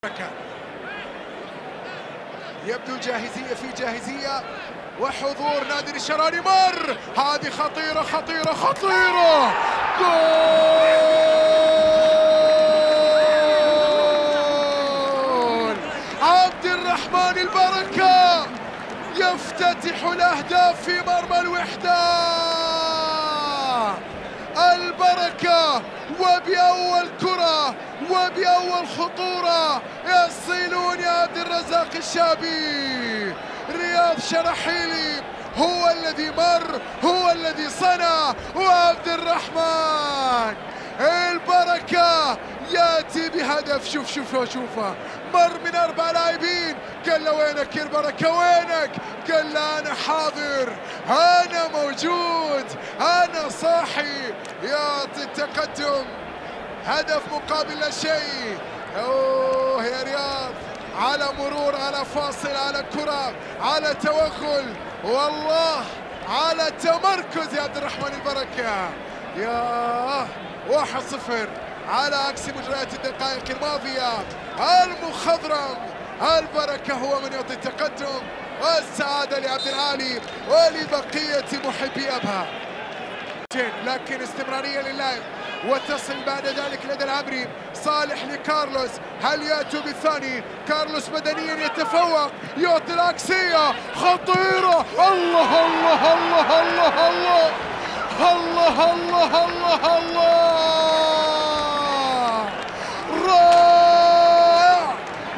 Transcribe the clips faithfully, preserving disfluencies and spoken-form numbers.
يبدو جاهزية في جاهزية وحضور نادر الشراني. مر هذه خطيرة خطيرة خطيرة. جول عبد الرحمن البركة يفتتح الأهداف في مرمى الوحدة. البركة وبأول كرة وبأول خطورة يصلون يا عبد الرزاق الشابي. رياض شرحيلي هو الذي مر، هو الذي صنع، وعبد الرحمن البركة ياتي بهدف. شوف شوف شوفه مر من أربع لاعبين. قال له وينك يا البركة وينك؟ قال له أنا حاضر، أنا موجود، أنا صاحي. يعطي التقدم، هدف مقابل لا شيء. أوه يا رياض، على مرور، على فاصل، على كرة، على توغل، والله على تمركز يا عبد الرحمن البركة. يا واحد صفر على عكس مجريات الدقائق الماضية. المخضرم البركة هو من يعطي التقدم والسعادة لعبد العالي ولبقية محبي أبها. لكن استمرارية للاعب وتصل بعد ذلك لدى العمري. صالح لكارلوس، هل يأتوا بالثاني؟ كارلوس بدنيا يتفوق، يعطي العكسية خطيرة. الله الله الله الله الله الله الله الله الله، رائع،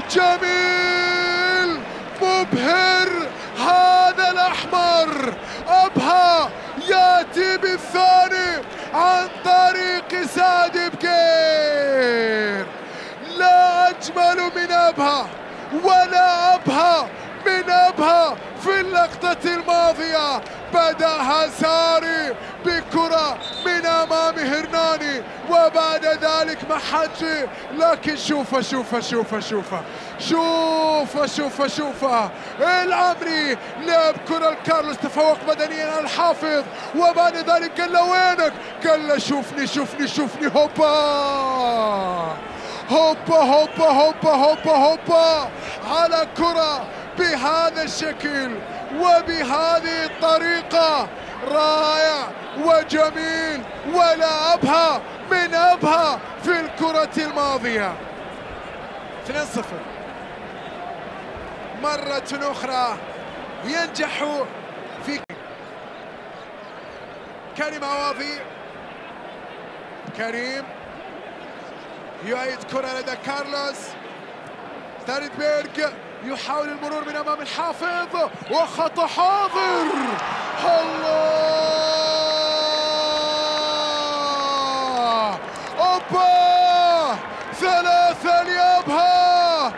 جميل، مبهر. هذا الأحمر أبها يأتي بالثاني عن طريق سعد بقير. لا أجمل من أبها ولا أبهى من أبها. في اللقطة الماضية بدأها ساري بكرة من أمام هرناني وبعد ذلك محجي، لكن شوفه شوفه شوفه شوفه شوفه شوفه شوفه العمري لعب كرة الكارلوس، تفوق بدنيا على الحافظ وبعد ذلك قال له وينك؟ قال له شوفني شوفني شوفني. هوبا هوبا هوبا هوبا هوبا هوبا على كرة بهذا الشكل وبهذه الطريقة. رائع وجميل، ولا أبهى من أبها في الكرة الماضية. اثنين صفر مرة أخرى ينجح في كريم عواضي. كريم يعيد كرة لدى كارلوس. ستاريد بيرغ يحاول المرور من أمام الحافظ وخطأ حاضر. الله، أوبا، ثلاثة لأبها.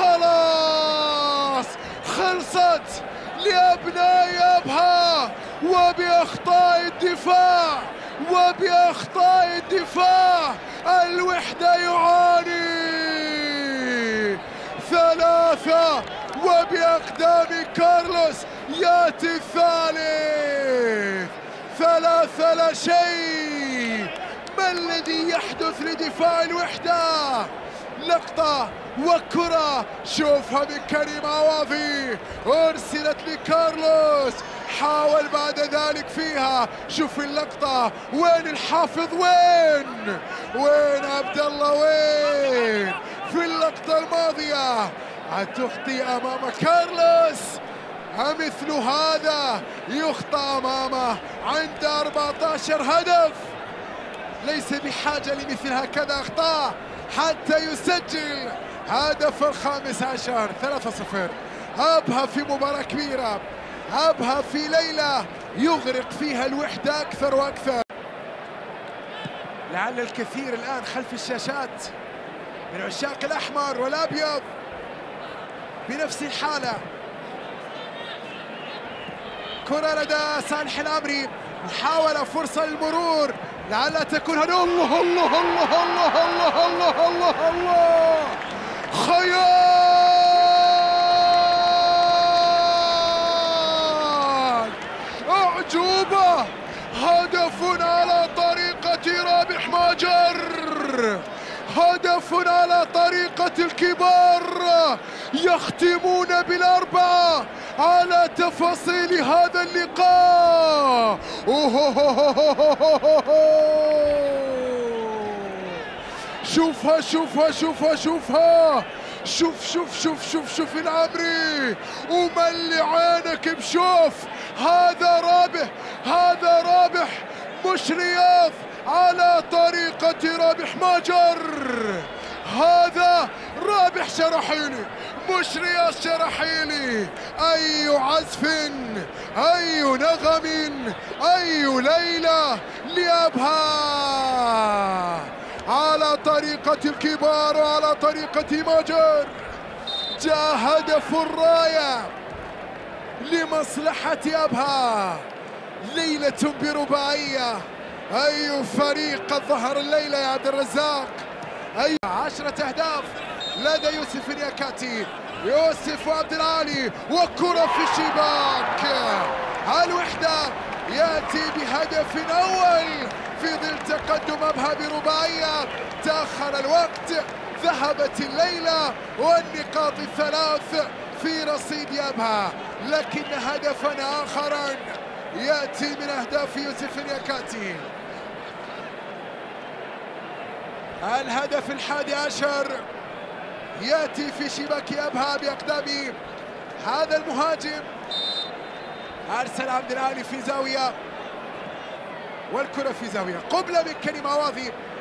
خلاص خلصت لأبناء أبها وبأخطاء الدفاع وبأخطاء الدفاع الوحدة يعاني. ثلاثة وبأقدام كارلوس يأتي الثالث. ثلاثة لا شيء. ما الذي يحدث لدفاع الوحدة؟ لقطة وكرة شوفها من كريم عواضي، أرسلت لكارلوس، حاول بعد ذلك فيها. شوف اللقطة، وين الحافظ؟ وين وين عبد الله؟ وين في اللقطة الماضية؟ هتخطي أمام كارلوس، مثل هذا يخطأ أمامه عند أربعة عشر هدف. ليس بحاجة لمثل هكذا أخطاء حتى يسجل هدف الخامس عشر. ثلاثة صفر. أبها في مباراة كبيرة، أبها في ليلة يغرق فيها الوحدة أكثر وأكثر. لعل الكثير الآن خلف الشاشات من عشاق الأحمر والأبيض بنفس الحالة. كرة لدى صالح العمري، محاولة فرصة للمرور، لعلها تكون هذه. الله الله الله الله الله الله الله الله، خيال، أعجوبة، هدف على طريقة رابح ماجر. هدف على طريقة الكبار، يختمون بالأربعة على تفاصيل هذا اللقاء. شوفها شوفها شوفها شوفها شوف شوف شوف شوف شوف العمري، وملي عينك بشوف. هذا رابح، هذا رابح مش رياض على طريقة رابح ماجر، هذا رابح شرحيلي مش رياض شرحيلي. أي عزف، أي نغم، أي ليلة لأبها على طريقة الكبار وعلى طريقة ماجر. جاء هدف الراية لمصلحة أبها. ليلة برباعية. أي فريق قد ظهر الليلة يا عبد الرزاق. أي عشرة أهداف لدى يوسف نياكاتي. يوسف وعبد العالي وكرة في الشباك. الوحدة يأتي بهدف أول في ظل تقدم أبها برباعية. تأخر الوقت، ذهبت الليلة، والنقاط الثلاث في رصيد أبها، لكن هدفا آخرا يأتي من أهداف يوسف نياكاتي. الهدف الحادي عشر يأتي في شباك أبها بأقدام هذا المهاجم. أرسل عبد العالي في زاوية، والكرة في زاوية قبلة من كريم عواضي.